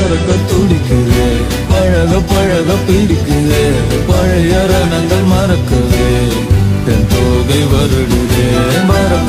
பறக்க துடிக்குது, பழக பழக பிடிக்குது, பழைய ரணங்கள் மறக்குது, தென் தோகை வருடுதே.